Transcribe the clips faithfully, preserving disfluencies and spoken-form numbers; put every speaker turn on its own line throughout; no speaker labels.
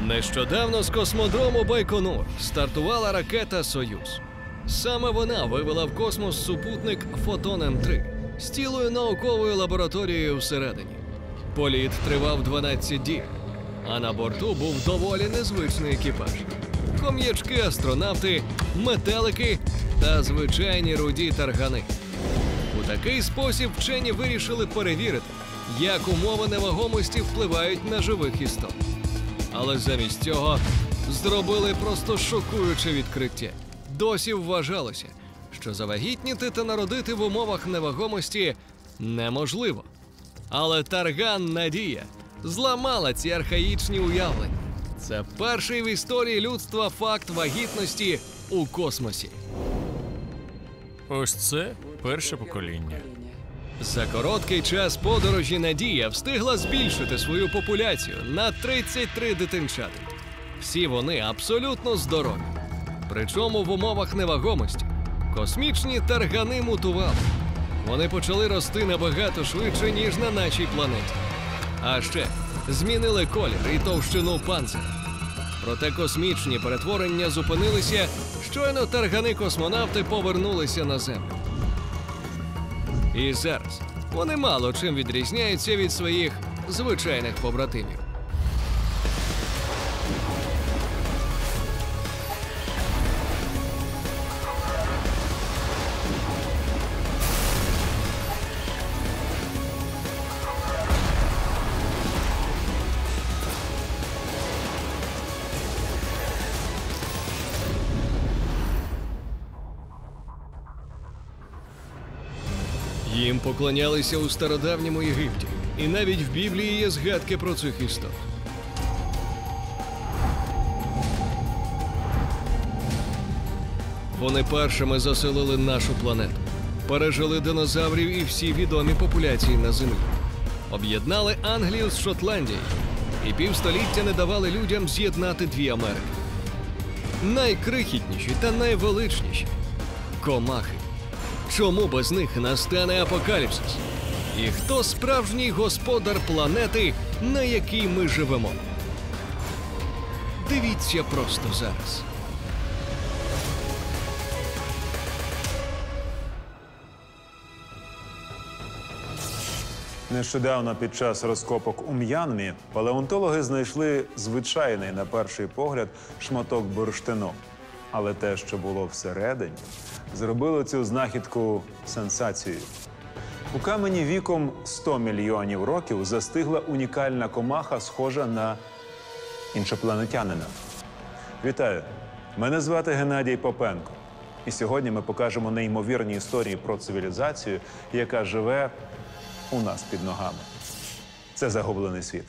Нещодавно з космодрому Байконур стартувала ракета «Союз». Саме вона вивела в космос супутник «Фотон М три» з цілою науковою лабораторією всередині. Політ тривав дванадцять діб, а на борту був доволі незвичний екіпаж. Хом'ячки-астронавти, метелики та звичайні руді таргани. У такий спосіб вчені вирішили перевірити, як умови невагомості впливають на живих істот. Але замість цього зробили просто шокуюче відкриття. Досі вважалося, що завагітніти та народити в умовах невагомості неможливо. Але тарган Надія зламала ці архаїчні уявлення. Це перший в історії людства факт вагітності у космосі.
Ось це перше покоління.
За короткий час подорожі Надія встигла збільшити свою популяцію на тридцять три дитинчати. Всі вони абсолютно здорові. Причому в умовах невагомості космічні таргани мутували. Вони почали рости набагато швидше, ніж на нашій планеті. А ще змінили колір і товщину панциря. Проте космічні перетворення зупинилися, щойно таргани-космонавти повернулися на Землю. І зараз вони мало чим відрізняються від своїх звичайних побратимів. Їм поклонялися у стародавньому Єгипті, і навіть в Біблії є згадки про цих істот. Вони першими заселили нашу планету, пережили динозаврів і всі відомі популяції на Землі. Об'єднали Англію з Шотландією і півстоліття не давали людям з'єднати дві Америки. Найкрихітніші та найвеличніші – комахи. Чому без них настане апокаліпсис? І хто справжній господар планети, на якій ми живемо? Дивіться просто зараз.
Нещодавно під час розкопок у М'янмі палеонтологи знайшли звичайний, на перший погляд, шматок бурштину. Але те, що було всередині, зробило цю знахідку сенсацією. У камені віком сто мільйонів років застигла унікальна комаха, схожа на іншопланетянина. Вітаю! Мене звати Геннадій Попенко. І сьогодні ми покажемо неймовірні історії про цивілізацію, яка живе у нас під ногами. Це «Загублений світ».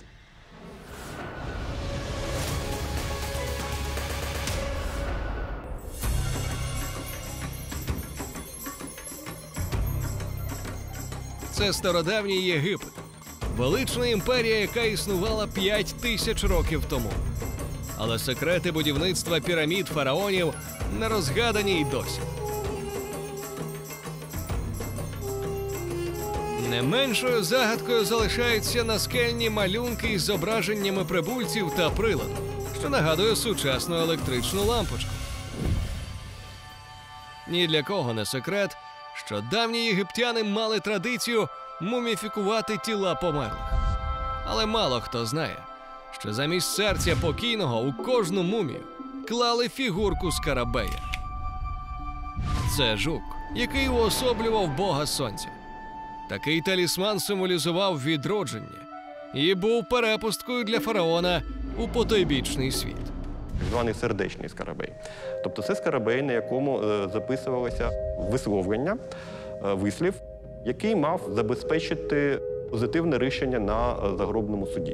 Це стародавній Єгипет. Велична імперія, яка існувала п'ять тисяч років тому. Але секрети будівництва пірамід фараонів не розгадані й досі. Не меншою загадкою залишаються наскельні малюнки із зображеннями прибульців та приладу, що нагадує сучасну електричну лампочку. Ні для кого не секрет, що давні єгиптяни мали традицію муміфікувати тіла померлих. Але мало хто знає, що замість серця покійного у кожну мумію клали фігурку скарабея. Це жук, який уособлював бога сонця. Такий талісман символізував відродження і був перепусткою для фараона у потойбічний світ.
Так званий сердечний скарабей. Тобто це скарабей, на якому е, записувалося висловлення, е, вислів, який мав забезпечити позитивне рішення на е, загробному суді.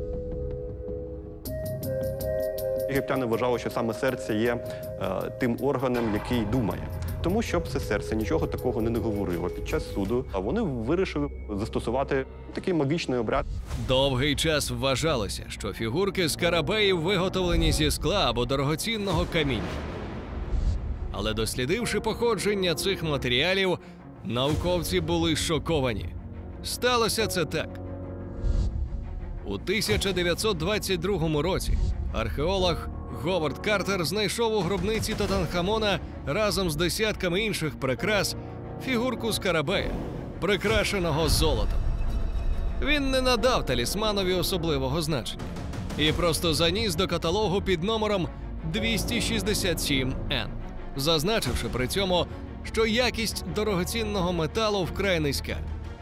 Єгиптяни вважали, що саме серце є е, тим органом, який думає. Тому, щоб це серце нічого такого не говорило під час суду, а вони вирішили застосувати такий магічний обряд.
Довгий час вважалося, що фігурки скарабеїв виготовлені зі скла або дорогоцінного каміння. Але дослідивши походження цих матеріалів, науковці були шоковані. Сталося це так. У тисяча дев'ятсот двадцять другому році археолог Говард Картер знайшов у гробниці Тутанхамона разом з десятками інших прикрас фігурку скарабея, прикрашеного золотом. Він не надав талісманові особливого значення і просто заніс до каталогу під номером двісті шістдесят сім ен, зазначивши при цьому, що якість дорогоцінного металу вкрай низька.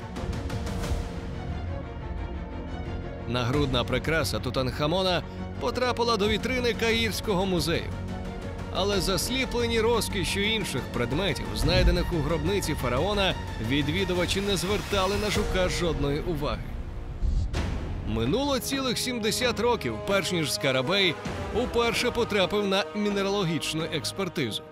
Нагрудна прикраса Тутанхамона потрапила до вітрини Каїрського музею. Але засліплені розкішшю інших предметів, знайдених у гробниці фараона, відвідувачі не звертали на жука жодної уваги. Минуло цілих сімдесят років, перш ніж скарабей уперше потрапив на мінералогічну експертизу.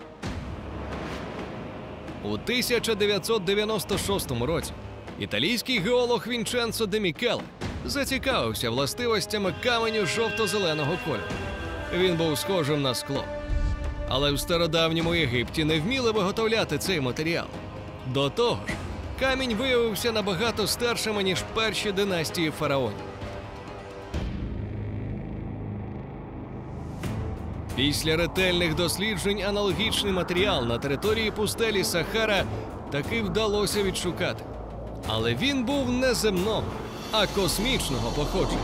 У тисяча дев'ятсот дев'яносто шостому році італійський геолог Вінченцо де Мікеле зацікавився властивостями каменю жовто-зеленого кольору. Він був схожим на скло. Але в стародавньому Єгипті не вміли виготовляти цей матеріал. До того ж, камінь виявився набагато старшим, ніж перші династії фараонів. Після ретельних досліджень аналогічний матеріал на території пустелі Сахара таки вдалося відшукати. Але він був не земного, а космічного походження.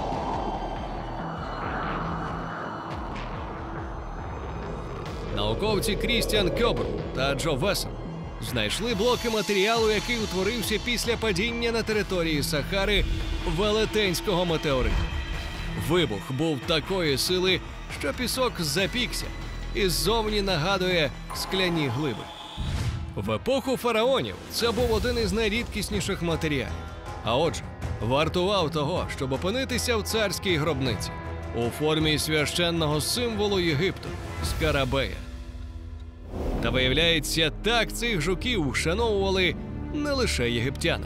Науковці Крістіан Кьобл та Джо Вессон знайшли блоки матеріалу, який утворився після падіння на території Сахари велетенського метеориту. Вибух був такої сили, що пісок запікся і ззовні нагадує скляні глиби. В епоху фараонів це був один із найрідкісніших матеріалів. А отже, вартував того, щоб опинитися в царській гробниці у формі священного символу Єгипту – скарабея. Та виявляється, так цих жуків вшановували не лише єгиптяни.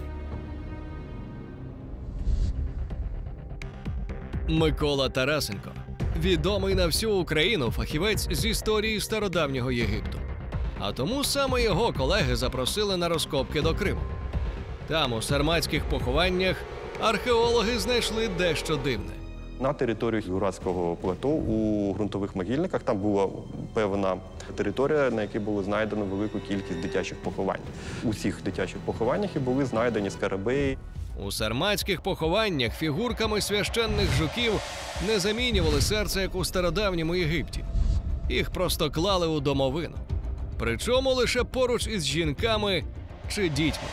Микола Тарасенко – відомий на всю Україну фахівець з історії стародавнього Єгипту. А тому саме його колеги запросили на розкопки до Криму. Там, у сарматських похованнях, археологи знайшли дещо дивне.
На території Юратського плато у ґрунтових могильниках там була певна територія, на якій було знайдено велику кількість дитячих поховань. У всіх дитячих похованнях і були знайдені скарабеї.
У сарматських похованнях фігурками священних жуків не замінювали серце, як у стародавньому Єгипті. Їх просто клали у домовину. Причому лише поруч із жінками чи дітьми.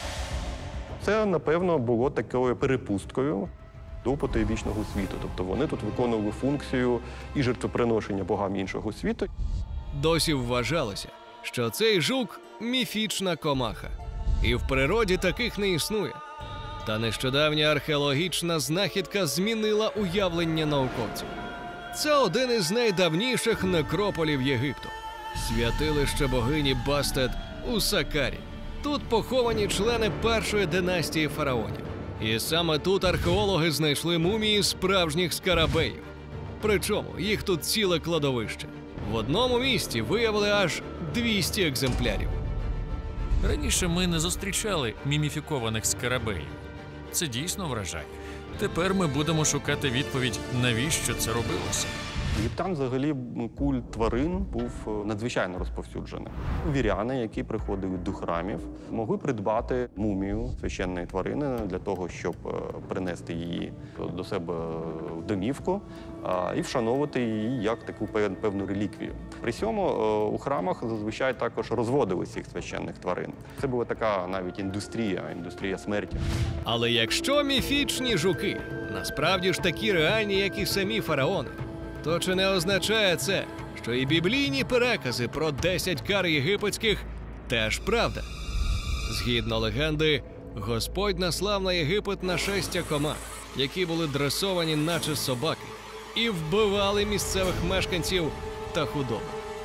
Це, напевно, було такою перепусткою до потойбічного світу. Тобто вони тут виконували функцію і жертвоприношення богам іншого світу.
Досі вважалося, що цей жук – міфічна комаха. І в природі таких не існує. Та нещодавня археологічна знахідка змінила уявлення науковців. Це один із найдавніших некрополів Єгипту – святилище богині Бастет у Сакарі. Тут поховані члени першої династії фараонів. І саме тут археологи знайшли мумії справжніх скарабеїв. Причому їх тут ціле кладовище. В одному місці виявили аж двісті екземплярів.
Раніше ми не зустрічали міміфікованих скарабеїв. Це дійсно вражає. Тепер ми будемо шукати відповідь, навіщо це робилося.
Єгиптян взагалі культ тварин був надзвичайно розповсюджений. Віряни, які приходили до храмів, могли придбати мумію священної тварини для того, щоб принести її до себе в домівку і вшановувати її як таку певну реліквію. При цьому у храмах зазвичай також розводили цих священних тварин. Це була така навіть індустрія, індустрія смерті.
Але якщо міфічні жуки насправді ж такі реальні, як і самі фараони, то чи не означає це, що і біблійні перекази про десять кар єгипетських теж правда? Згідно легенди, Господь наслав на Єгипет нашестя комах, які були дресовані наче собаки, і вбивали місцевих мешканців та худобу.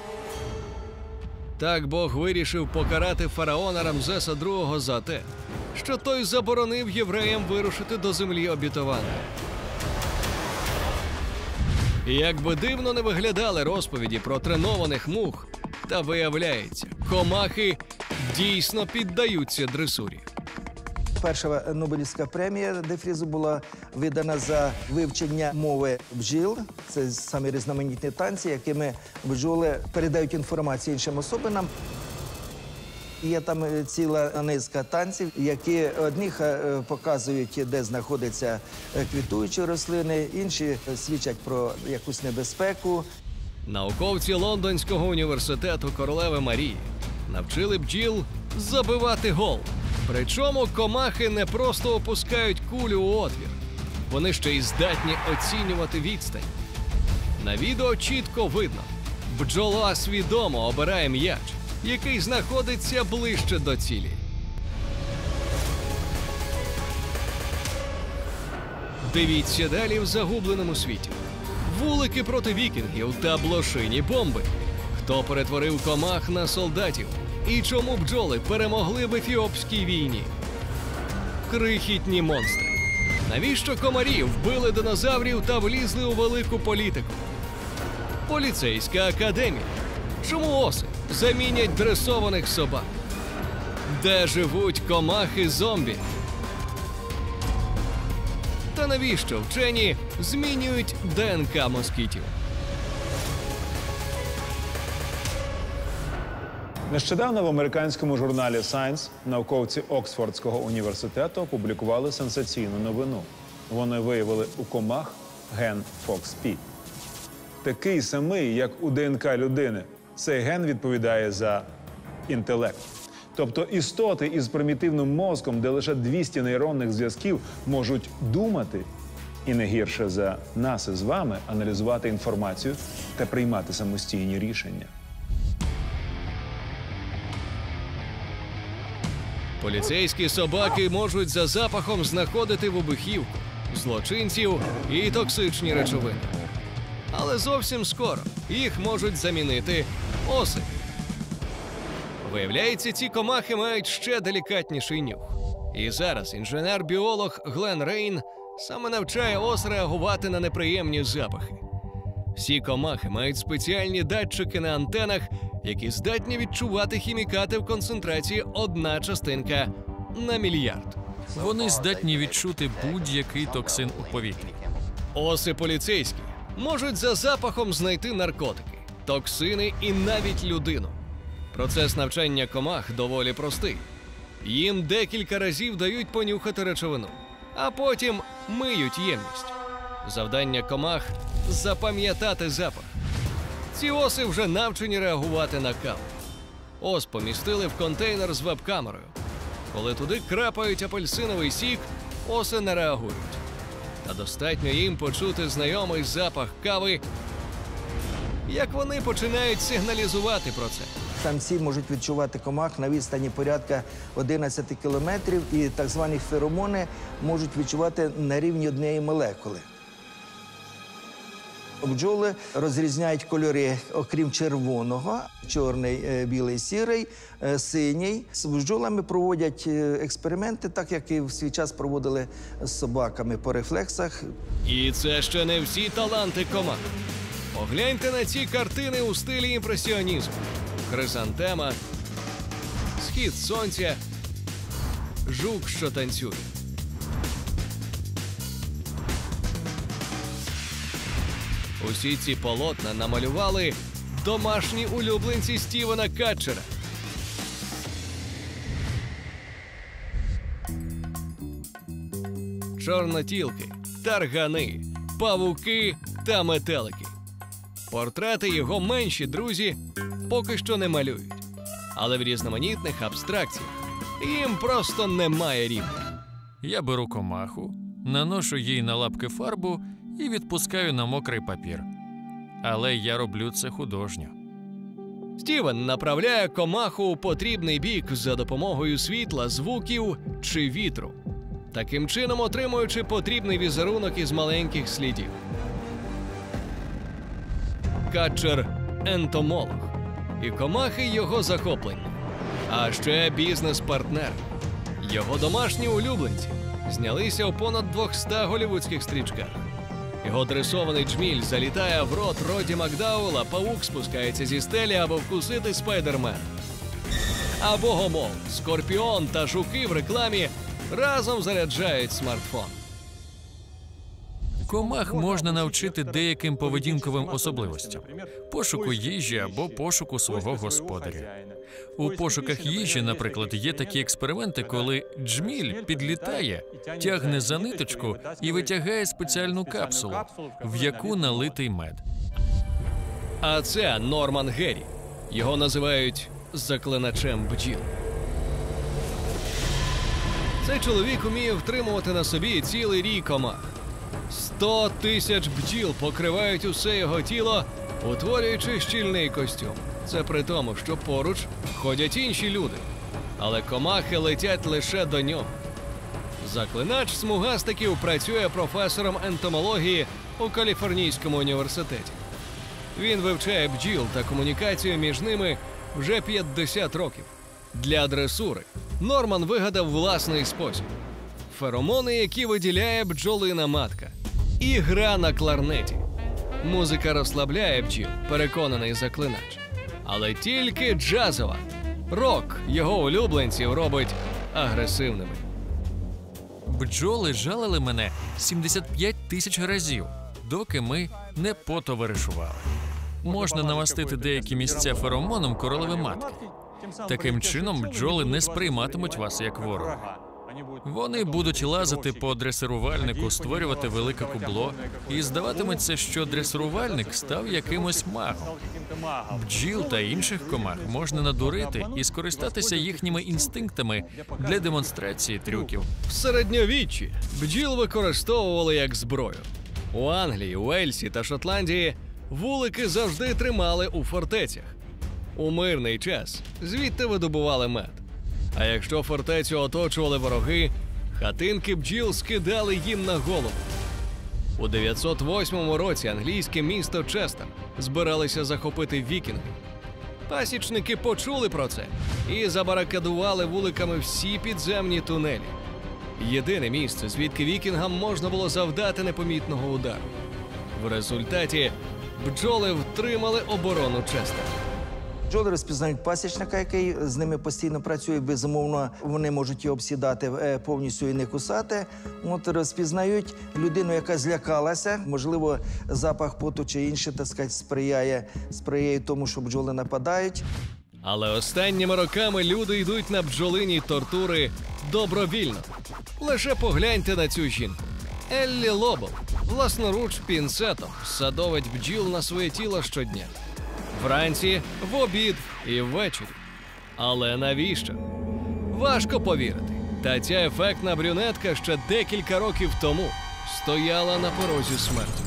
Так Бог вирішив покарати фараона Рамзеса другого за те, що той заборонив євреям вирушити до землі обітованої. І як би дивно не виглядали розповіді про тренованих мух, та виявляється, комахи дійсно піддаються дресурі.
Перша Нобелівська премія Дефрізу була видана за вивчення мови бджіл. Це самі різноманітні танці, якими бджоли передають інформацію іншим особинам. Є там ціла низка танців, які одних показують, де знаходяться квітуючі рослини, інші свідчать про якусь небезпеку.
Науковці Лондонського університету Королеви Марії навчили бджіл забивати гол. Причому комахи не просто опускають кулю у отвір, вони ще й здатні оцінювати відстань. На відео чітко видно, бджола свідомо обирає м'яч, який знаходиться ближче до цілі. Дивіться далі в загубленому світі. Вулики проти вікінгів та блошині бомби. Хто перетворив комах на солдатів? І чому бджоли перемогли в ефіопській війні? Крихітні монстри. Навіщо комарі вбили динозаврів та влізли у велику політику? Поліцейська академія. Чому оси замінять дресованих собак? Де живуть комахи-зомбі? Та навіщо вчені змінюють ДНК москітів?
Нещодавно в американському журналі Science науковці Оксфордського університету опублікували сенсаційну новину. Вони виявили у комах ген фокс пі. Такий самий, як у ДНК людини. Цей ген відповідає за інтелект. Тобто істоти із примітивним мозком, де лише двісті нейронних зв'язків, можуть думати і не гірше за нас із вами аналізувати інформацію та приймати самостійні рішення.
Поліцейські собаки можуть за запахом знаходити вибухівку, злочинців і токсичні речовини. Але зовсім скоро їх можуть замінити оси. Виявляється, ці комахи мають ще делікатніший нюх. І зараз інженер-біолог Глен Рейн саме навчає ос реагувати на неприємні запахи. Всі комахи мають спеціальні датчики на антенах, які здатні відчувати хімікати в концентрації одна частинка на мільярд.
Вони здатні відчути будь-який токсин у повітрі.
Оси поліцейські можуть за запахом знайти наркотики, токсини і навіть людину. Процес навчання комах доволі простий. Їм декілька разів дають понюхати речовину, а потім миють ємність. Завдання комах – запам'ятати запах. Ці оси вже навчені реагувати на каву. Ос помістили в контейнер з веб-камерою. Коли туди крапають апельсиновий сік, оси не реагують. Та достатньо їм почути знайомий запах кави, як вони починають сигналізувати про це.
Самці можуть відчувати комах на відстані порядка одинадцяти кілометрів, і так звані феромони можуть відчувати на рівні однієї молекули. Бджоли розрізняють кольори, окрім червоного, чорний, білий, сірий, синій. З бджолами проводять експерименти, так як і в свій час проводили з собаками по рефлексах.
І це ще не всі таланти комах. Погляньте на ці картини у стилі імпресіонізму. Хризантема, схід сонця, жук, що танцює. Усі ці полотна намалювали домашні улюбленці Стівена Катчера. Чорнотілки, таргани, павуки та метелики. Портрети його менші друзі поки що не малюють. Але в різноманітних абстракціях їм просто немає рівня.
Я беру комаху, наношу їй на лапки фарбу і відпускаю на мокрий папір. Але я роблю це художньо.
Стівен направляє комаху у потрібний бік за допомогою світла, звуків чи вітру, таким чином отримуючи потрібний візерунок із маленьких слідів. Катчер – ентомолог, і комахи – його захоплення. А ще бізнес-партнер. Його домашні улюбленці знялися у понад двохстах голівудських стрічках. Його дресований джміль залітає в рот Роді Макдауела, павук спускається зі стелі, аби вкусити Спайдермена. А богомол, скорпіон та жуки в рекламі разом заряджають смартфон.
Комах можна навчити деяким поведінковим особливостям – пошуку їжі або пошуку свого господаря. У пошуках їжі, наприклад, є такі експерименти, коли джміль підлітає, тягне за ниточку і витягає спеціальну капсулу, в яку налитий мед.
А це Норман Геррі. Його називають заклиначем бджіл. Цей чоловік уміє втримувати на собі цілий рій комах. Сто тисяч бджіл покривають усе його тіло, утворюючи щільний костюм. Це при тому, що поруч ходять інші люди. Але комахи летять лише до нього. Заклинач смугастиків працює професором ентомології у Каліфорнійському університеті. Він вивчає бджіл та комунікацію між ними вже п'ятдесят років. Для дресури Норман вигадав власний спосіб. Феромони, які виділяє бджолина матка. І гра на кларнеті. Музика розслабляє бджіл, переконаний заклинач. Але тільки джазова. Рок його улюбленців робить агресивними.
Бджоли жалили мене сімдесят п'ять тисяч разів, доки ми не потоваришували. Можна намастити деякі місця феромоном королеви матки. Таким чином бджоли не сприйматимуть вас як ворога. Вони будуть лазити по дресирувальнику, створювати велике кубло, і здаватиметься, що дресирувальник став якимось магом. Бджіл та інших комах можна надурити і скористатися їхніми інстинктами для демонстрації трюків.
В середньовіччі бджіл використовували як зброю. У Англії, Уельсі та Шотландії вулики завжди тримали у фортецях. У мирний час звідти видобували мед. А якщо фортецю оточували вороги, хатинки бджіл скидали їм на голову. У дев'ятсот восьмому році англійське місто Честер збиралися захопити вікінги. Пасічники почули про це і забарикадували вуликами всі підземні тунелі. Єдине місце, звідки вікінгам можна було завдати непомітного удару. В результаті бджоли втримали оборону Честера.
Бджоли розпізнають пасічника, який з ними постійно працює. Безумовно, вони можуть його обсідати, е, повністю і не кусати. От розпізнають людину, яка злякалася. Можливо, запах поту чи інше, так сказати, сприяє, сприяє тому, що бджоли нападають.
Але останніми роками люди йдуть на бджолині тортури добровільно. Лише погляньте на цю жінку. Еллі Лобл власноруч пінцетом садовить бджіл на своє тіло щодня. Вранці, в обід і ввечері. Але навіщо? Важко повірити. Та ця ефектна брюнетка ще декілька років тому стояла на порозі смерті.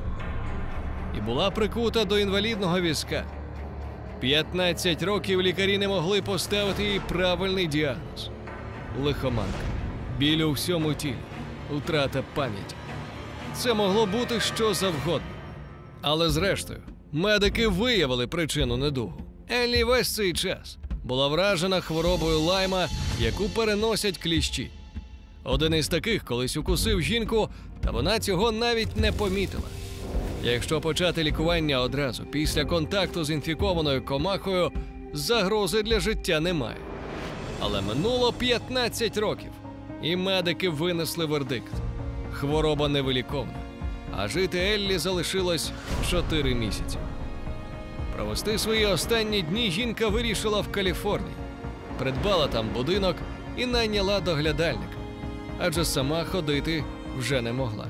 І була прикута до інвалідного візка. п'ятнадцять років лікарі не могли поставити їй правильний діагноз. Лихоманка, біль у всьому тілі, втрата пам'яті. Це могло бути що завгодно. Але зрештою, медики виявили причину недугу. Еллі весь цей час була вражена хворобою Лайма, яку переносять кліщі. Один із таких колись укусив жінку, та вона цього навіть не помітила. Якщо почати лікування одразу, після контакту з інфікованою комахою, загрози для життя немає. Але минуло п'ятнадцять років, і медики винесли вердикт. Хвороба невиліковна, а жити Еллі залишилось чотири місяці. Провести свої останні дні жінка вирішила в Каліфорнії. Придбала там будинок і найняла доглядальника, адже сама ходити вже не могла.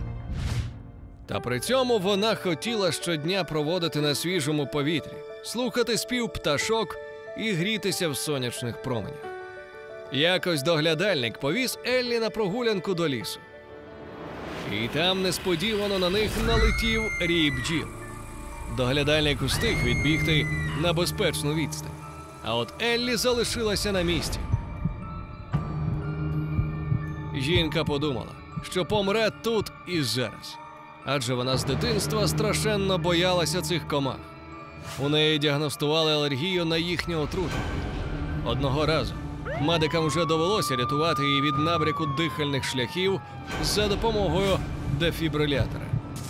Та при цьому вона хотіла щодня проводити на свіжому повітрі, слухати спів пташок і грітися в сонячних променях. Якось доглядальник повіз Еллі на прогулянку до лісу. І там несподівано на них налетів рій бджіл. Доглядальник устиг відбігти на безпечну відстань. А от Еллі залишилася на місці. Жінка подумала, що помре тут і зараз. Адже вона з дитинства страшенно боялася цих комах. У неї діагностували алергію на їхню отруту. Одного разу медикам вже довелося рятувати її від набряку дихальних шляхів за допомогою дефібрилятора.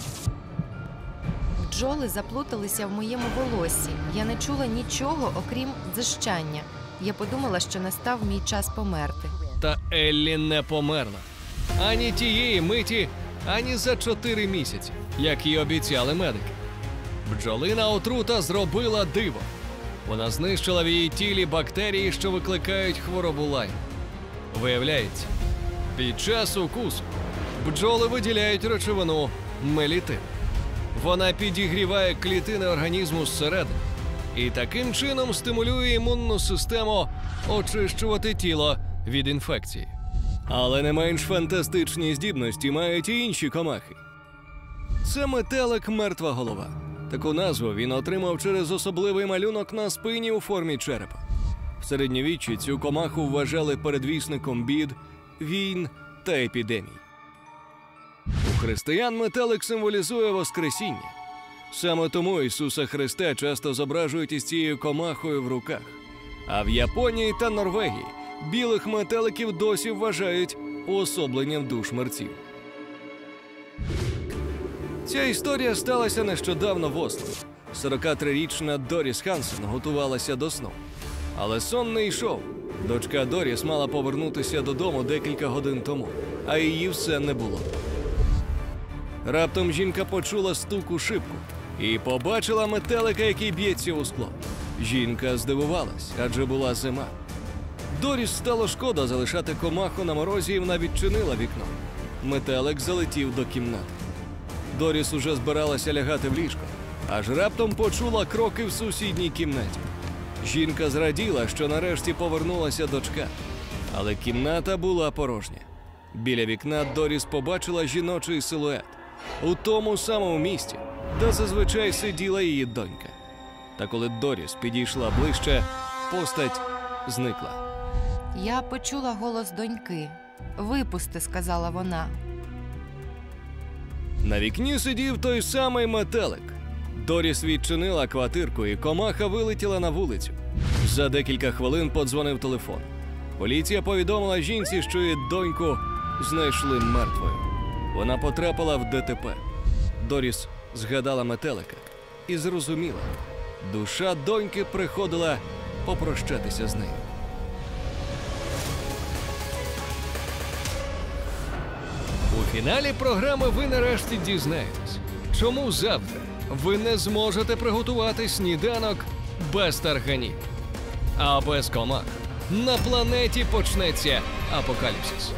Бджоли заплуталися в моєму волоссі. Я не чула нічого, окрім дзижчання. Я подумала, що настав мій час померти.
Та Еллі не померла. Ані тієї миті, ані за чотири місяці, як і обіцяли медики. Бджолина отрута зробила диво. Вона знищила в її тілі бактерії, що викликають хворобу Лайм. Виявляється, під час укусу бджоли виділяють речовину мелітин. Вона підігріває клітини організму зсередини і таким чином стимулює імунну систему очищувати тіло від інфекції. Але не менш фантастичні здібності мають і інші комахи. Це метелик «Мертва голова». Таку назву він отримав через особливий малюнок на спині у формі черепа. В середньовіччі цю комаху вважали передвісником бід, війн та епідемій. У християн метелик символізує Воскресіння. Саме тому Ісуса Христа часто зображують із цією комахою в руках. А в Японії та Норвегії білих метеликів досі вважають уособленням душ мерців. Ця історія сталася нещодавно в Осло. сорокатрирічна Доріс Хансен готувалася до сну. Але сон не йшов. Дочка Доріс мала повернутися додому декілька годин тому, а її все не було. Раптом жінка почула стук у шибку і побачила метелика, який б'ється у скло. Жінка здивувалась, адже була зима. Доріс стало шкода залишати комаху на морозі, і вона відчинила вікно. Метелик залетів до кімнати. Доріс уже збиралася лягати в ліжко, аж раптом почула кроки в сусідній кімнаті. Жінка зраділа, що нарешті повернулася дочка, але кімната була порожня. Біля вікна Доріс побачила жіночий силует у тому самому місці, де зазвичай сиділа її донька. Та коли Доріс підійшла ближче, постать зникла.
Я почула голос доньки. «Випусти», – сказала вона.
На вікні сидів той самий метелик. Доріс відчинила квартирку, і комаха вилетіла на вулицю. За декілька хвилин подзвонив телефон. Поліція повідомила жінці, що її доньку знайшли мертвою. Вона потрапила в ДТП. Доріс згадала метелика і зрозуміла, душа доньки приходила попрощатися з нею. У фіналі програми ви нарешті дізнаєтесь, чому завтра ви не зможете приготувати сніданок без тарганів. А без комах на планеті почнеться апокаліпсис.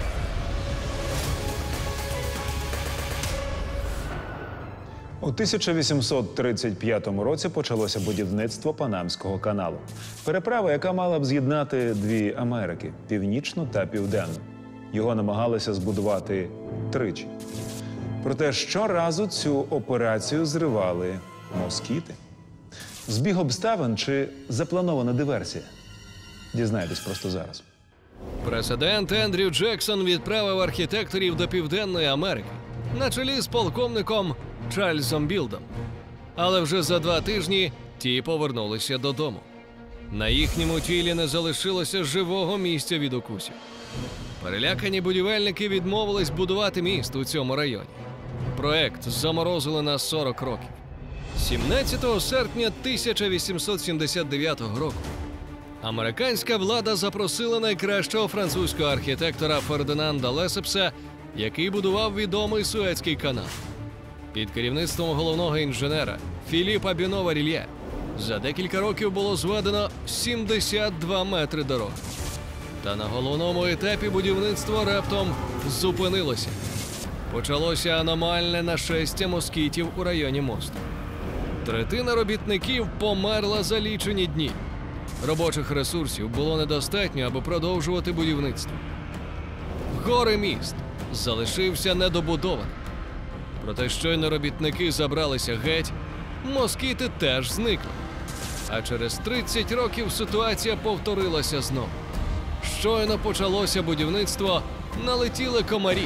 У тисяча вісімсот тридцять п'ятому році почалося будівництво Панамського каналу. Переправа, яка мала б з'єднати дві Америки – північну та південну. Його намагалися збудувати тричі. Проте щоразу цю операцію зривали москіти. Збіг обставин чи запланована диверсія? Дізнаєтесь просто зараз.
Президент Ендрю Джексон відправив архітекторів до Південної Америки на чолі з полковником Чарльзом Білдом. Але вже за два тижні ті повернулися додому. На їхньому тілі не залишилося живого місця від укусів. Перелякані будівельники відмовились будувати міст у цьому районі. Проект заморозили на сорок років. сімнадцятого серпня тисяча вісімсот сімдесят дев'ятого року американська влада запросила найкращого французького архітектора Фердинанда Лесепса, який будував відомий Суецький канал. Під керівництвом головного інженера Філіпа Бюно-Варільє за декілька років було зведено сімдесят два метри дороги. Та на головному етапі будівництво раптом зупинилося. Почалося аномальне нашестя москітів у районі мосту. Третина робітників померла за лічені дні. Робочих ресурсів було недостатньо, аби продовжувати будівництво. Горе-міст залишився недобудованим. Проте щойно робітники забралися геть, москіти теж зникли. А через тридцять років ситуація повторилася знову. Щойно почалося будівництво, налетіли комарі.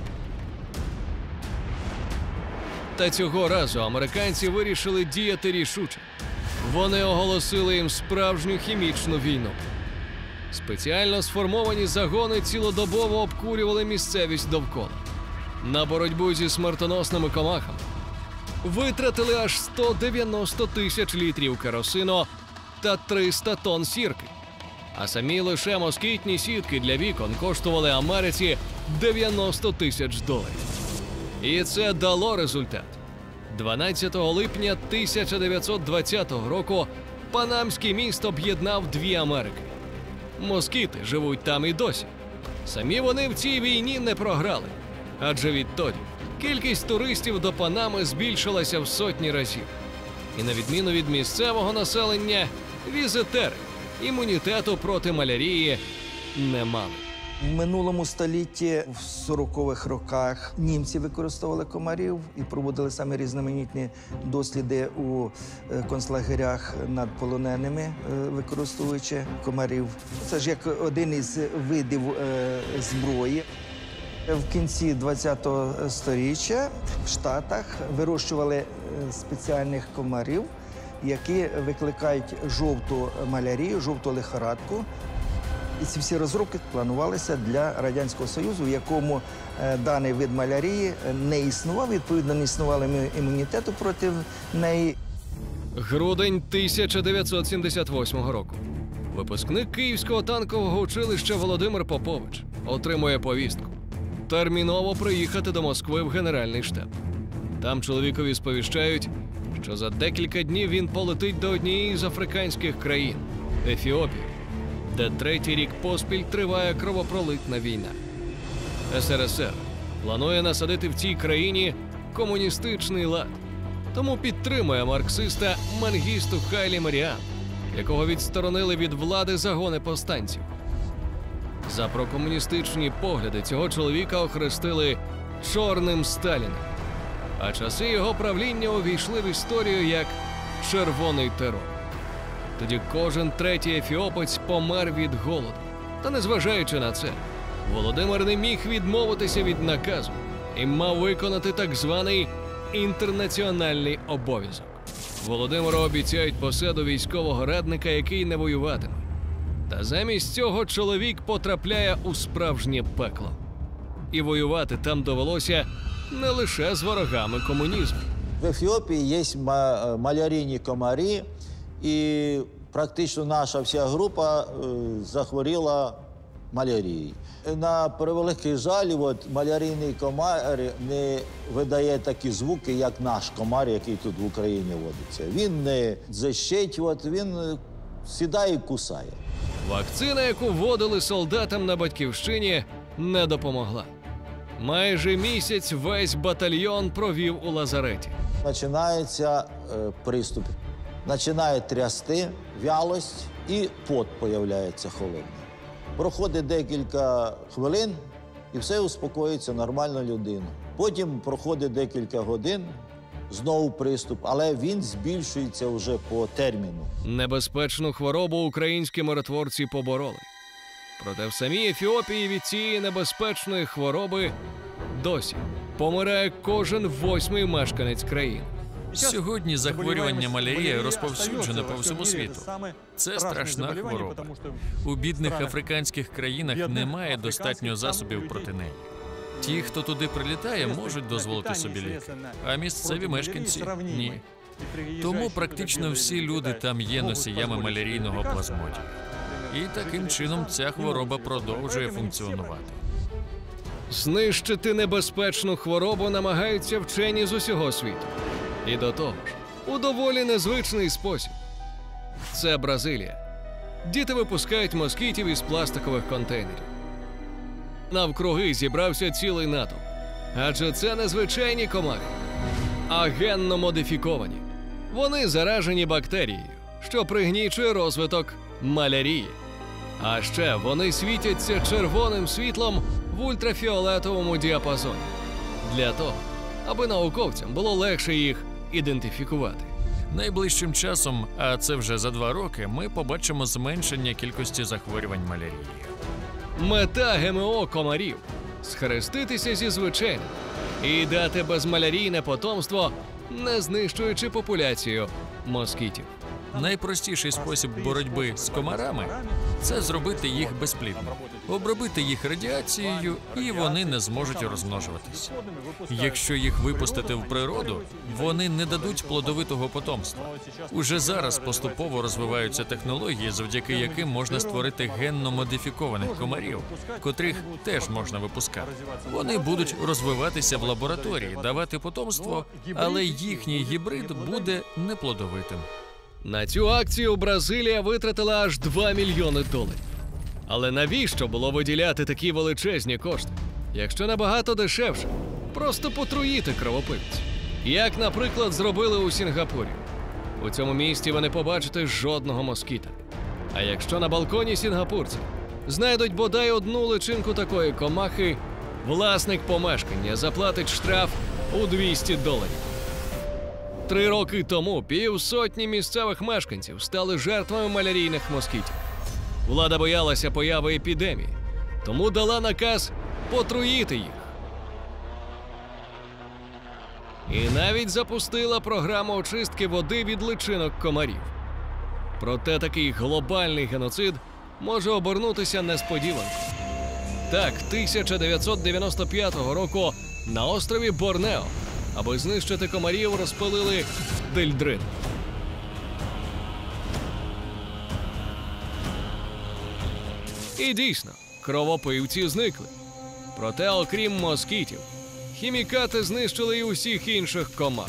Та цього разу американці вирішили діяти рішуче. Вони оголосили їм справжню хімічну війну. Спеціально сформовані загони цілодобово обкурювали місцевість довкола. На боротьбу зі смертоносними комахами витратили аж сто дев'яносто тисяч літрів керосину та триста тонн сірки. А самі лише москітні сітки для вікон коштували Америці дев'яносто тисяч доларів. І це дало результат. дванадцятого липня тисяча дев'ятсот двадцятого року Панамський міст об'єднав дві Америки. Москіти живуть там і досі. Самі вони в цій війні не програли. Адже відтоді кількість туристів до Панами збільшилася в сотні разів. І на відміну від місцевого населення, візитери імунітету проти малярії не мали.
В минулому столітті, в сорокових роках, німці використовували комарів і проводили саме різноманітні досліди у е, концлагерях над полоненими, е, використовуючи комарів. Це ж як один із видів е, зброї. В кінці ХХ століття в Штатах вирощували е, спеціальних комарів, які викликають жовту малярію, жовту лихорадку. І ці всі розробки планувалися для Радянського Союзу, в якому е, даний вид малярії не існував, відповідно, не існувало імунітету проти неї.
Грудень тисяча дев'ятсот сімдесят восьмого року. Випускник Київського танкового училища Володимир Попович отримує повістку. Терміново приїхати до Москви в Генеральний штаб. Там чоловікові сповіщають, що за декілька днів він полетить до однієї з африканських країн – Ефіопії, де третій рік поспіль триває кровопролитна війна. СРСР планує насадити в цій країні комуністичний лад, тому підтримує марксиста Менгісту Хайлі Маріам, якого відсторонили від влади загони повстанців. За прокомуністичні погляди цього чоловіка охрестили «Чорним Сталіним», а часи його правління увійшли в історію як «Червоний терор». Тоді кожен третій ефіопець помер від голоду. Та незважаючи на це, Володимир не міг відмовитися від наказу і мав виконати так званий інтернаціональний обов'язок. Володимиру обіцяють посаду військового радника, який не воюватиме. Та замість цього чоловік потрапляє у справжнє пекло. І воювати там довелося не лише з ворогами комунізму.
В Ефіопії є ма- малярійні комарі, і практично наша вся група е, захворіла малярією. На превеликий жаль, от, малярійний комар не видає такі звуки, як наш комар, який тут в Україні водиться. Він не дзищить, от, він сідає і кусає.
Вакцина, яку вводили солдатам на батьківщині, не допомогла. Майже місяць весь батальйон провів у лазареті.
Починається е, приступ. Починає трясти, вялость і пот появляється холодний. Проходить декілька хвилин і все успокоїться нормальна людина. Потім проходить декілька годин, знову приступ, але він збільшується вже по терміну.
Небезпечну хворобу українські миротворці побороли. Проте в самій Ефіопії від цієї небезпечної хвороби досі помирає кожен восьмий мешканець країни.
Сьогодні захворювання малярія розповсюджене по всьому світу. Це страшна хвороба. У бідних африканських країнах немає достатньо засобів проти неї. Ті, хто туди прилітає, можуть дозволити собі ліки, а місцеві мешканці – ні. Тому практично всі люди там є носіями малярійного плазмодію. І таким чином ця хвороба продовжує функціонувати.
Знищити небезпечну хворобу намагаються вчені з усього світу. І до того ж, у доволі незвичний спосіб. Це Бразилія. Діти випускають москітів із пластикових контейнерів. Навкруги зібрався цілий натовп. Адже це не звичайні комахи, а генно модифіковані. Вони заражені бактерією, що пригнічує розвиток малярії. А ще вони світяться червоним світлом в ультрафіолетовому діапазоні. Для того, аби науковцям було легше їх ідентифікувати.
Найближчим часом, а це вже за два роки, ми побачимо зменшення кількості захворювань малярією.
Мета ГМО комарів – схреститися зі звичайним і дати безмалярійне потомство, не знищуючи популяцію москітів.
Найпростіший спосіб боротьби з комарами це зробити їх безплідними, обробити їх радіацією, і вони не зможуть розмножуватися. Якщо їх випустити в природу, вони не дадуть плодовитого потомства. Уже зараз поступово розвиваються технології, завдяки яким можна створити генно модифікованих комарів, котрих теж можна випускати. Вони будуть розвиватися в лабораторії, давати потомство, але їхній гібрид буде неплодовитим.
На цю акцію Бразилія витратила аж два мільйони доларів. Але навіщо було виділяти такі величезні кошти, якщо набагато дешевше просто потруїти кровопивців? Як, наприклад, зробили у Сінгапурі. У цьому місті ви не побачите жодного москіта. А якщо на балконі сінгапурців знайдуть бодай одну личинку такої комахи, власник помешкання заплатить штраф у двісті доларів. Три роки тому півсотні місцевих мешканців стали жертвами малярійних москітів. Влада боялася появи епідемії, тому дала наказ потруїти їх. І навіть запустила програму очистки води від личинок комарів. Проте такий глобальний геноцид може обернутися несподіванкою. Так, тисяча дев'ятсот дев'яносто п'ятого року на острові Борнео, аби знищити комарів, розпилили дельдрин. І дійсно, кровопивці зникли. Проте, окрім москітів, хімікати знищили і усіх інших комах.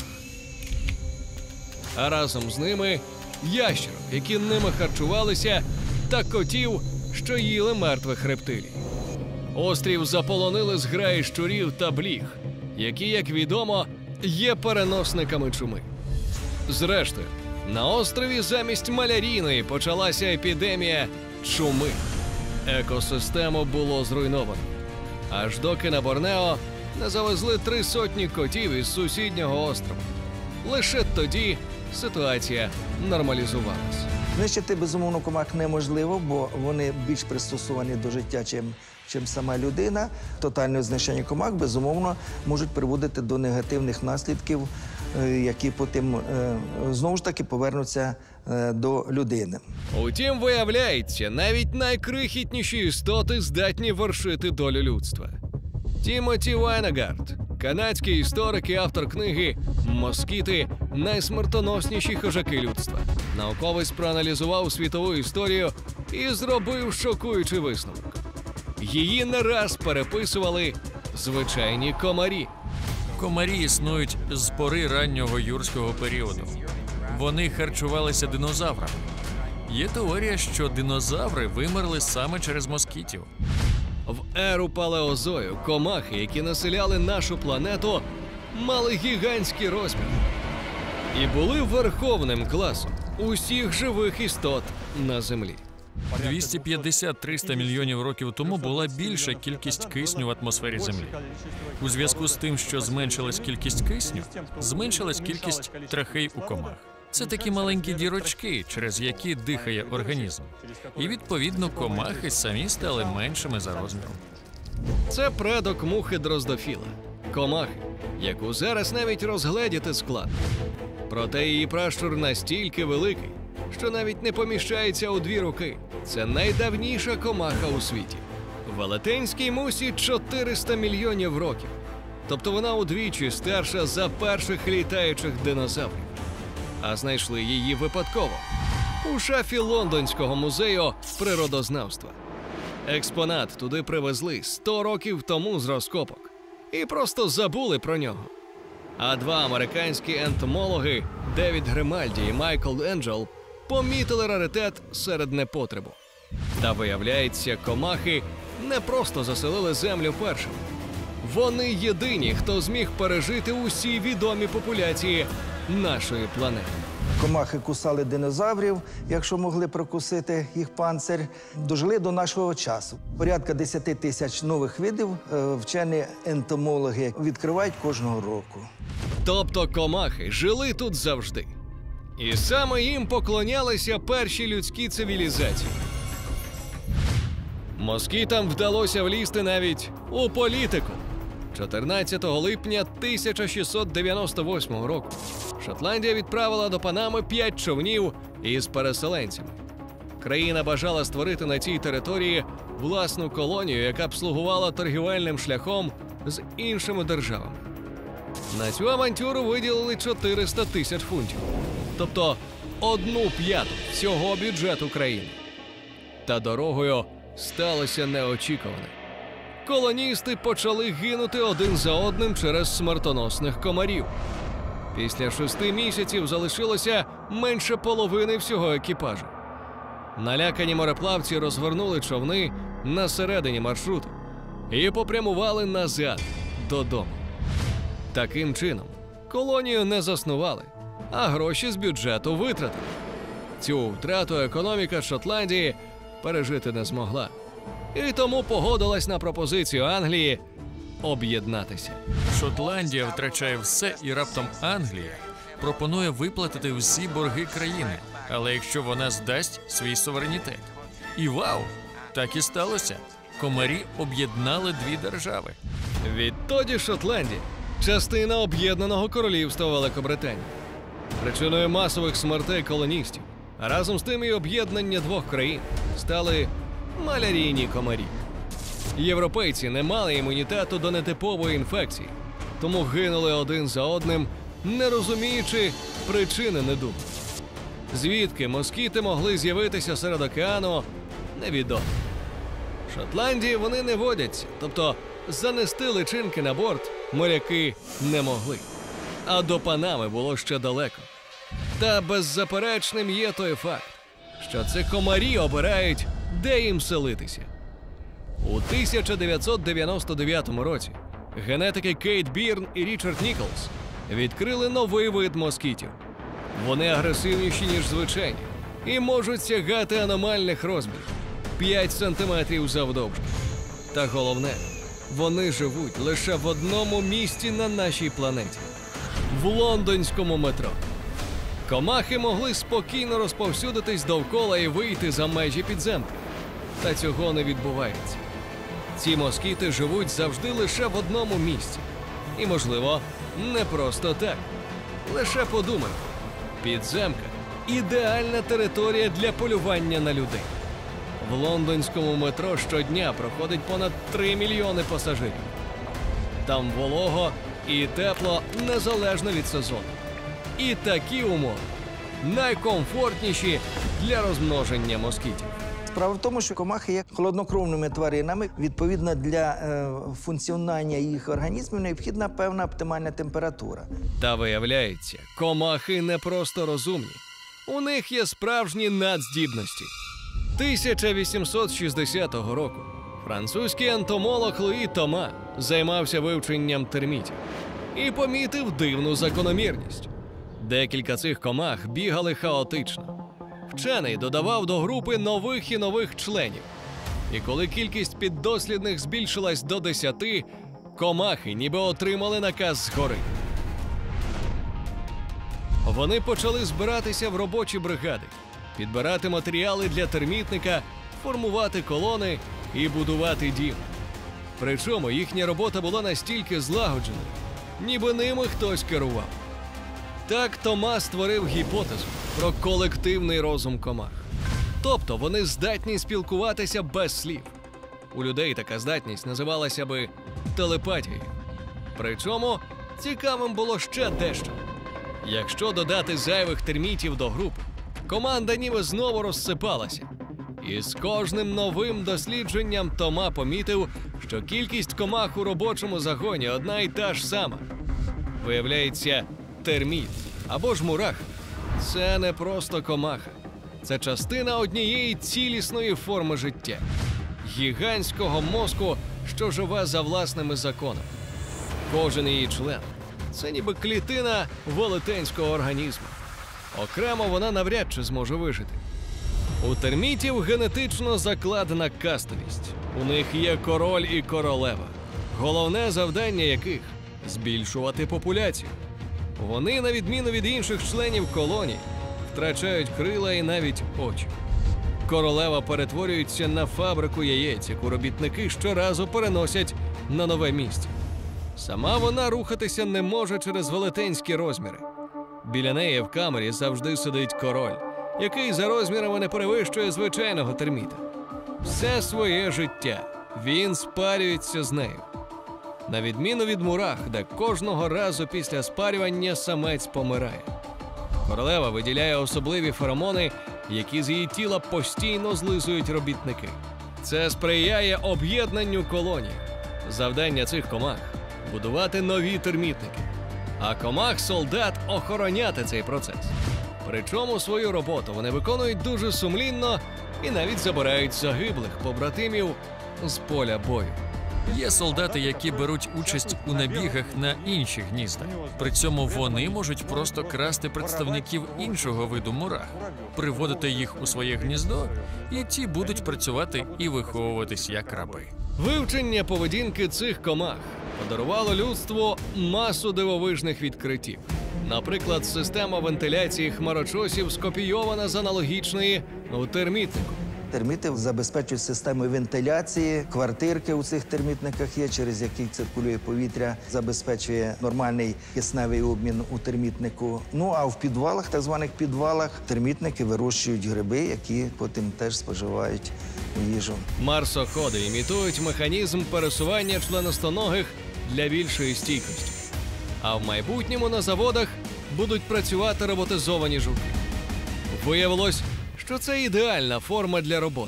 А разом з ними ящерок, які ними харчувалися, та котів, що їли мертвих рептилій. Острів заполонили зграї щурів та бліг, які, як відомо, є переносниками чуми. Зрештою, на острові замість малярійної почалася епідемія чуми. Екосистему було зруйновано. Аж доки на Борнео не завезли три сотні котів із сусіднього острова. Лише тоді ситуація нормалізувалась.
Знищити, безумовно, комах неможливо, бо вони більш пристосовані до життя, чим, чим сама людина. Тотальне знищення комах, безумовно, можуть приводити до негативних наслідків, які потім, знову ж таки, повернуться до людини.
Утім, виявляється, навіть найкрихітніші істоти здатні вершити долю людства. Тімоті Вайнегард, канадський історик і автор книги «Москіти – найсмертоносніші хижаки людства». Науковець проаналізував світову історію і зробив шокуючий висновок. Її не раз переписували звичайні комарі.
Комарі існують з пори раннього юрського періоду. Вони харчувалися динозаврами. Є теорія, що динозаври вимерли саме через москітів.
В еру палеозою комахи, які населяли нашу планету, мали гігантський розмір і були верховним класом усіх живих істот на Землі.
двісті п'ятдесят - триста мільйонів років тому була більша кількість кисню в атмосфері Землі. У зв'язку з тим, що зменшилась кількість кисню, зменшилась кількість трахей у комах. Це такі маленькі дірочки, через які дихає організм. І, відповідно, комахи самі стали меншими за розміром.
Це предок мухи дроздофіла – комахи, яку зараз навіть розгледіти складно. Проте її пращур настільки великий, що навіть не поміщається у дві руки. Це найдавніша комаха у світі. Велетенській мусі чотириста мільйонів років. Тобто вона удвічі старша за перших літаючих динозаврів. А знайшли її випадково у шафі Лондонського музею природознавства. Експонат туди привезли сто років тому з розкопок і просто забули про нього. А два американські ентомологи Девід Гримальді і Майкл Енджел помітили раритет серед непотребу. Та виявляється, комахи не просто заселили землю першими. Вони єдині, хто зміг пережити усі відомі популяції нашої планети.
Комахи кусали динозаврів, якщо могли прокусити їх панцир. Дожили до нашого часу. Порядка десять тисяч нових видів вчені ентомологи відкривають кожного року.
Тобто комахи жили тут завжди. І саме їм поклонялися перші людські цивілізації. Москітам вдалося влізти навіть у політику. чотирнадцятого липня тисяча шістсот дев'яносто восьмого року Шотландія відправила до Панами п'ять човнів із переселенцями. Країна бажала створити на цій території власну колонію, яка б слугувала торгівельним шляхом з іншими державами. На цю авантюру виділили чотириста тисяч фунтів, тобто одну п'яту всього бюджету країни. Та дорогою сталося неочікуване. Колоністи почали гинути один за одним через смертоносних комарів. Після шести місяців залишилося менше половини всього екіпажу. Налякані мореплавці розвернули човни на середині маршруту і попрямували назад додому. Таким чином, колонію не заснували, а гроші з бюджету витратили. Цю втрату економіка Шотландії пережити не змогла. І тому погодилась на пропозицію Англії об'єднатися.
Шотландія втрачає все, і раптом Англія пропонує виплатити всі борги країни, але якщо вона здасть свій суверенітет. І вау! Так і сталося. Комарі об'єднали дві держави.
Відтоді Шотландія – частина об'єднаного королівства Великобританії. Причиною масових смертей колоністів, а разом з тим і об'єднання двох країн, стали малярійні комарі. Європейці не мали імунітету до нетипової інфекції, тому гинули один за одним, не розуміючи причини недугу. Звідки москіти могли з'явитися серед океану – невідомо. В Шотландії вони не водяться, тобто занести личинки на борт моряки не могли. А до Панами було ще далеко. Та беззаперечним є той факт, що це комарі обирають, де їм селитися. У тисяча дев'ятсот дев'яносто дев'ятому році генетики Кейт Бірн і Річард Ніколс відкрили новий вид москітів. Вони агресивніші, ніж звичайні, і можуть сягати аномальних розмірів – п'ять сантиметрів завдовжки. Та головне, вони живуть лише в одному місці на нашій планеті – в лондонському метро. Комахи могли спокійно розповсюдитись довкола і вийти за межі підземки. Та цього не відбувається. Ці москіти живуть завжди лише в одному місці. І, можливо, не просто так. Лише подумай. Підземка – ідеальна територія для полювання на людей. В лондонському метро щодня проходить понад три мільйони пасажирів. Там волого і тепло незалежно від сезону. І такі умови найкомфортніші для розмноження москітів.
Справа в тому, що комахи є холоднокровними тваринами. Відповідно, для е, функціонування їх організмів необхідна певна оптимальна температура.
Та виявляється, комахи не просто розумні. У них є справжні надздібності. тисяча вісімсот шістдесятого року французький ентомолог Луї Тома займався вивченням термітів і помітив дивну закономірність. Декілька цих комах бігали хаотично. Вчений додавав до групи нових і нових членів. І коли кількість піддослідних збільшилась до десяти, комахи ніби отримали наказ згори. Вони почали збиратися в робочі бригади, підбирати матеріали для термітника, формувати колони і будувати дім. Причому їхня робота була настільки злагодженою, ніби ними хтось керував. Так Тома створив гіпотезу про колективний розум комах. Тобто вони здатні спілкуватися без слів. У людей така здатність називалася би телепатією. Причому цікавим було ще дещо. Якщо додати зайвих термітів до групи, команда ніби знову розсипалася. І з кожним новим дослідженням Тома помітив, що кількість комах у робочому загоні одна й та ж сама. Виявляється, терміт або ж мурах – це не просто комаха. Це частина однієї цілісної форми життя – гігантського мозку, що живе за власними законами. Кожен її член – це ніби клітина велетенського організму. Окремо вона навряд чи зможе вижити. У термітів генетично закладена кастовість. У них є король і королева, головне завдання яких – збільшувати популяцію. Вони, на відміну від інших членів колонії, втрачають крила і навіть очі. Королева перетворюється на фабрику яєць, яку робітники щоразу переносять на нове місце. Сама вона рухатися не може через велетенські розміри. Біля неї в камері завжди сидить король, який за розмірами не перевищує звичайного терміта. Все своє життя він спарюється з нею. На відміну від мурах, де кожного разу після спарювання самець помирає. Королева виділяє особливі феромони, які з її тіла постійно злизують робітники. Це сприяє об'єднанню колоній. Завдання цих комах – будувати нові термітники. А комах-солдат – охороняти цей процес. Причому свою роботу вони виконують дуже сумлінно і навіть забирають загиблих побратимів з поля бою.
Є солдати, які беруть участь у набігах на інші гнізда. При цьому вони можуть просто красти представників іншого виду мурах, приводити їх у своє гніздо, і ті будуть працювати і виховуватись як раби.
Вивчення поведінки цих комах подарувало людству масу дивовижних відкриттів. Наприклад, система вентиляції хмарочосів скопійована з аналогічної у термітнику.
Терміти забезпечують систему вентиляції, квартирки у цих термітниках є, через які циркулює повітря, забезпечує нормальний кисневий обмін у термітнику. Ну а в підвалах, так званих підвалах, термітники вирощують гриби, які потім теж споживають їжу.
Марсоходи імітують механізм пересування членистоногих для більшої стійкості. А в майбутньому на заводах будуть працювати роботизовані жуки. Виявилось, що це ідеальна форма для роботи.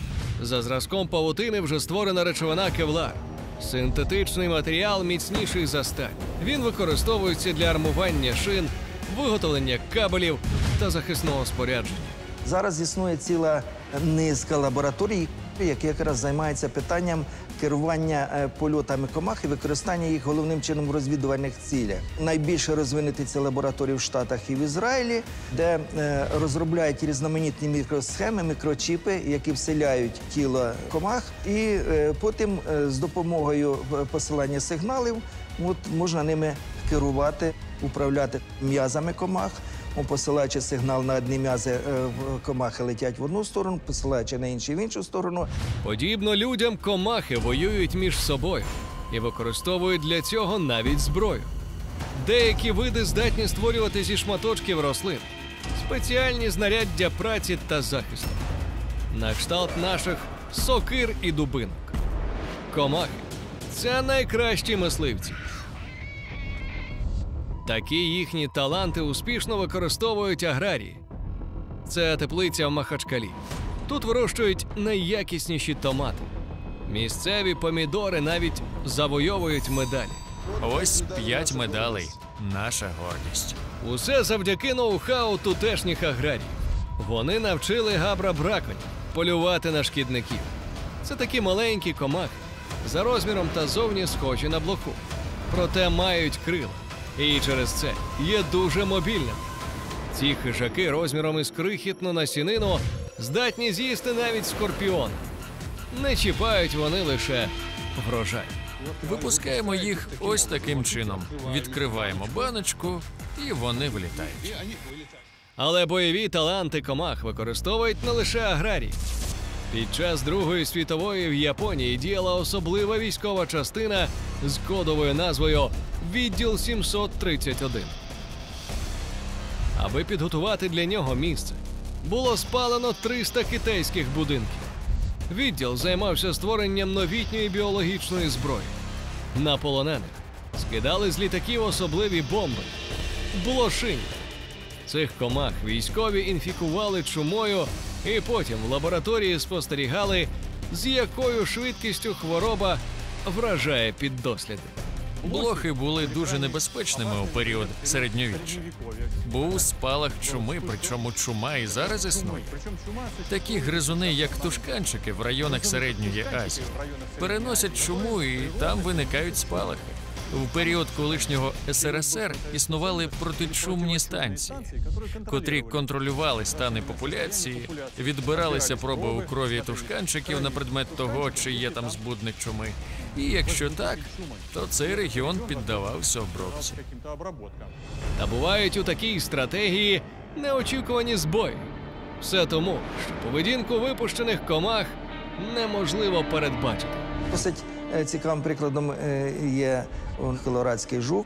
За зразком павутини вже створена речовина кевлар. Синтетичний матеріал міцніший за сталь. Він використовується для армування шин, виготовлення кабелів та захисного спорядження.
Зараз існує ціла низка лабораторій, які якраз займаються питанням керування е, польотами комах і використання їх головним чином в розвідувальних цілях. Найбільше розвинуті ці лабораторії в Штатах і в Ізраїлі, де е, розробляють різноманітні мікросхеми, мікрочіпи, які вселяють тіло комах, і е, потім е, з допомогою посилання сигналів от, можна ними керувати, управляти м'язами комах. Посилаючи сигнал на одні м'язи, комахи летять в одну сторону, посилаючи на інші в іншу сторону.
Подібно людям, комахи воюють між собою і використовують для цього навіть зброю. Деякі види здатні створювати зі шматочків рослин спеціальні знаряддя праці та захисту. На кшталт наших сокир і дубинок. Комахи – це найкращі мисливці. Такі їхні таланти успішно використовують аграрії. Це теплиця в Махачкалі. Тут вирощують найякісніші томати. Місцеві помідори навіть завойовують медалі.
Ось п'ять медалей. Наша гордість.
Усе завдяки ноу-хау тутешніх аграріїв. Вони навчили габра-браконів полювати на шкідників. Це такі маленькі комахи, за розміром та зовні схожі на блоху. Проте мають крила. І через це є дуже мобільними. Ці хижаки розміром із крихітну насінину здатні з'їсти навіть скорпіона. Не чіпають вони лише врожай.
Випускаємо їх ось таким чином. Відкриваємо баночку, і вони вилітають.
Але бойові таланти комах використовують не лише аграрії. Під час Другої світової в Японії діяла особлива військова частина з кодовою назвою «Відділ сімсот тридцять один». Аби підготувати для нього місце, було спалено триста китайських будинків. Відділ займався створенням новітньої біологічної зброї. На полонених скидали з літаків особливі бомби – блошині. Цих комах військові інфікували чумою і потім в лабораторії спостерігали, з якою швидкістю хвороба вражає піддосліди.
Блохи були дуже небезпечними у період середньовіччя. Був спалах чуми, причому чума і зараз існує. Такі гризуни, як тушканчики в районах Середньої Азії, переносять чуму і там виникають спалахи. В період колишнього ес ер ес ер існували протичумні станції, котрі контролювали стани популяції, відбиралися проби у крові тушканчиків на предмет того, чи є там збудник чуми. І якщо так, то цей регіон піддавався обробці.
Та бувають у такій стратегії неочікувані збої. Все тому, що поведінку випущених комах неможливо передбачити.
Досить цікавим прикладом є колорадський жук.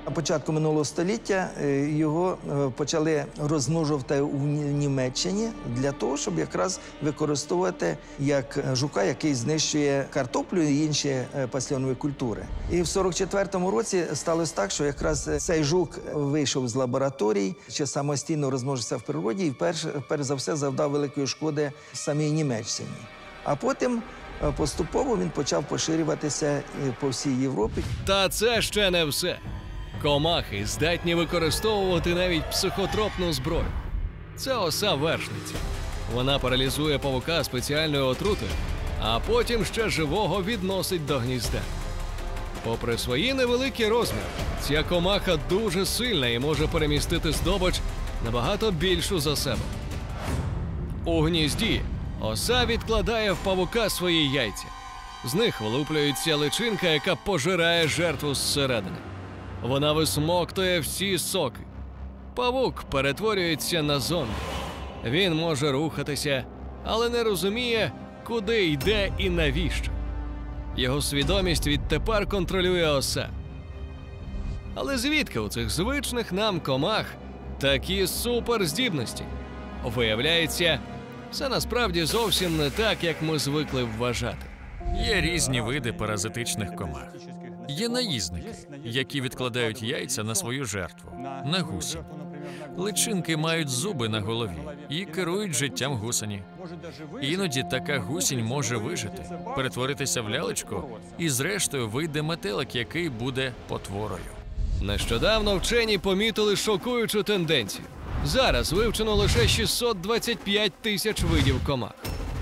На початку минулого століття е, його е, почали розмножувати у Ні- Німеччині для того, щоб якраз використовувати як жука, який знищує картоплю і інші е, пасльонові культури. І в сорок четвертому році сталося так, що якраз цей жук вийшов з лабораторій, ще самостійно розмножився в природі і перш, перш за все завдав великої шкоди самій Німеччині. А потім е, поступово він почав поширюватися е, по всій Європі.
Та це ще не все. Комахи здатні використовувати навіть психотропну зброю. Це оса вершниця. Вона паралізує павука спеціальною отрутою, а потім ще живого відносить до гнізда. Попри свої невеликі розміри, ця комаха дуже сильна і може перемістити здобич набагато більшу за себе. У гнізді оса відкладає в павука свої яйця. З них вилуплюється личинка, яка пожирає жертву зсередини. Вона висмоктує всі соки. Павук перетворюється на зомбі. Він може рухатися, але не розуміє, куди йде і навіщо. Його свідомість відтепер контролює оса. Але звідки у цих звичних нам комах такі суперздібності? Виявляється, все насправді зовсім не так, як ми звикли вважати.
Є різні види паразитичних комах. Є наїзники, які відкладають яйця на свою жертву, на гусінь. Личинки мають зуби на голові і керують життям гусені. Іноді така гусінь може вижити, перетворитися в лялечку, і зрештою вийде метелик, який буде потворою.
Нещодавно вчені помітили шокуючу тенденцію. Зараз вивчено лише шістсот двадцять п'ять тисяч видів комах.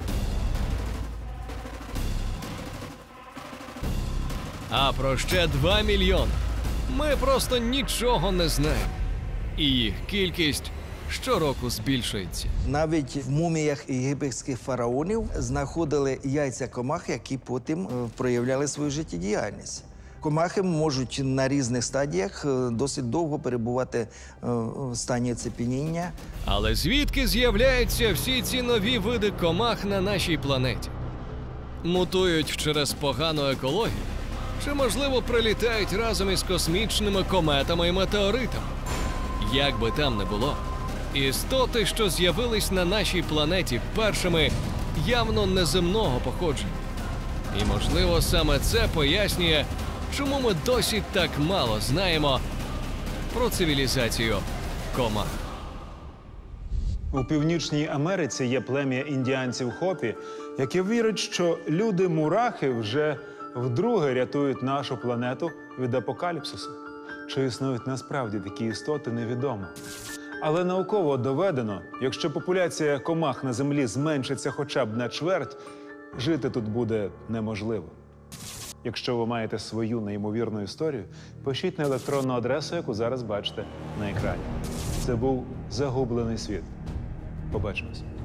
А про ще два мільйони ми просто нічого не знаємо. І їх кількість щороку збільшується.
Навіть в муміях єгипетських фараонів знаходили яйця комах, які потім е, проявляли свою життєдіяльність. Комахи можуть на різних стадіях е, досить довго перебувати е, в стані оцепеніння.
Але звідки з'являються всі ці нові види комах на нашій планеті? Мутують через погану екологію? Чи, можливо, прилітають разом із космічними кометами і метеоритами? Як би там не було, істоти, що з'явились на нашій планеті першими, явно неземного походження. І, можливо, саме це пояснює, чому ми досі так мало знаємо про цивілізацію комах.
У Північній Америці є плем'я індіанців Хопі, які вірять, що люди-мурахи вже вдруге рятують нашу планету від апокаліпсису. Чи існують насправді такі істоти, невідомо. Але науково доведено, якщо популяція комах на Землі зменшиться хоча б на чверть, жити тут буде неможливо. Якщо ви маєте свою неймовірну історію, пишіть на електронну адресу, яку зараз бачите на екрані. Це був «Загублений світ». Побачимось.